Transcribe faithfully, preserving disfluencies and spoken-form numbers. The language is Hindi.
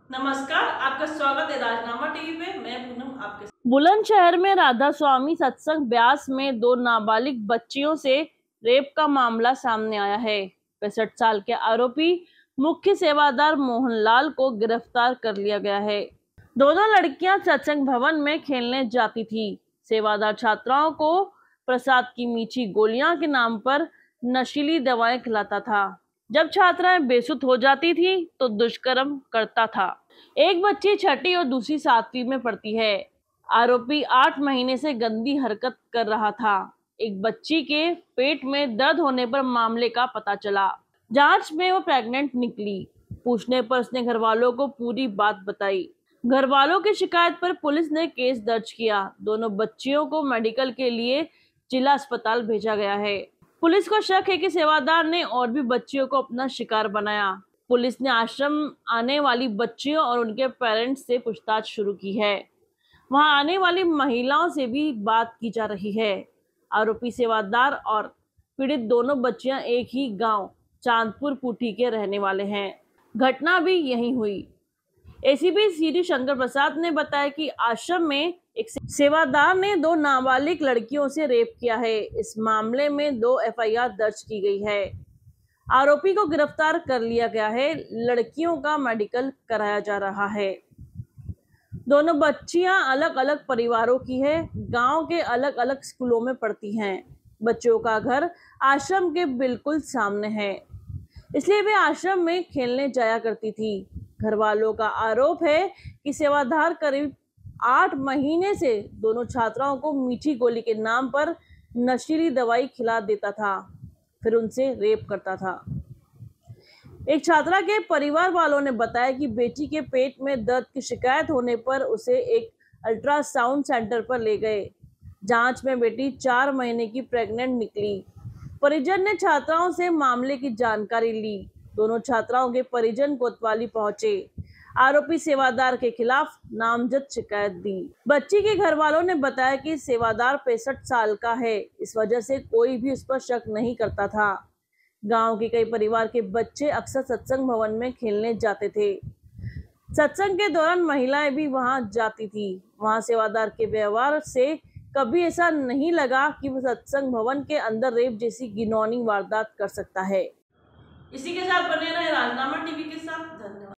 नमस्कार, आपका स्वागत है राजनामा टीवी पे। मैं पूनम आपके साथ। बुलंदशहर में राधा स्वामी सत्संग ब्यास में दो नाबालिग बच्चियों से रेप का मामला सामने आया है। पैंसठ साल के आरोपी मुख्य सेवादार मोहनलाल को गिरफ्तार कर लिया गया है। दोनों लड़कियां सत्संग भवन में खेलने जाती थी। सेवादार छात्राओं को प्रसाद की मीठी गोलियां के नाम पर नशीली दवाएं खिलाता था। जब छात्राएं बेसुध हो जाती थी तो दुष्कर्म करता था। एक बच्ची छठी और दूसरी सातवीं में पढ़ती है। आरोपी आठ महीने से गंदी हरकत कर रहा था। एक बच्ची के पेट में दर्द होने पर मामले का पता चला। जांच में वो प्रेग्नेंट निकली। पूछने पर उसने घर वालों को पूरी बात बताई। घर वालों की शिकायत पर पुलिस ने केस दर्ज किया। दोनों बच्चियों को मेडिकल के लिए जिला अस्पताल भेजा गया है। पुलिस को शक है कि सेवादार ने और भी बच्चियों को अपना शिकार बनाया। पुलिस ने आश्रम आने वाली बच्चियों और उनके पेरेंट्स से पूछताछ शुरू की है। वहां आने वाली महिलाओं से भी बात की जा रही है। आरोपी सेवादार और पीड़ित दोनों बच्चियां एक ही गांव चांदपुर पुठी के रहने वाले हैं। घटना भी यहीं हुई। एसीपी सीडी शंकर प्रसाद ने बताया कि आश्रम में एक सेवादार ने दो नाबालिग लड़कियों से रेप किया है। इस मामले में दो एफआईआर दर्ज की गई है। आरोपी को गिरफ्तार कर लिया गया है। लड़कियों का मेडिकल कराया जा रहा है। दोनों बच्चियां अलग अलग परिवारों की है। गांव के अलग अलग स्कूलों में पढ़ती हैं। बच्चों का घर आश्रम के बिल्कुल सामने है, इसलिए वे आश्रम में खेलने जाया करती थी। घर वालों का आरोप है कि सेवादार करीब आठ महीने से दोनों छात्राओं को मीठी गोली के नाम पर नशीली दवाई खिला देता था, फिर उनसे रेप करता था। एक छात्रा के परिवार वालों ने बताया कि बेटी के पेट में दर्द की शिकायत होने पर उसे एक अल्ट्रासाउंड सेंटर पर ले गए। जांच में बेटी चार महीने की प्रेग्नेंट निकली। परिजन ने छात्राओं से मामले की जानकारी ली। दोनों छात्राओं के परिजन कोतवाली पहुंचे। आरोपी सेवादार के खिलाफ नामजद शिकायत दी। बच्ची के घर वालों ने बताया कि सेवादार पैंसठ साल का है, इस वजह से कोई भी उस पर शक नहीं करता था। गांव के कई परिवार के बच्चे अक्सर सत्संग भवन में खेलने जाते थे। सत्संग के दौरान महिलाएं भी वहां जाती थी। वहां सेवादार के व्यवहार से कभी ऐसा नहीं लगा कि वो सत्संग भवन के अंदर रेप जैसी घिनौनी वारदात कर सकता है। इसी के साथ बने रहे राजनामा टीवी के साथ। धन्यवाद।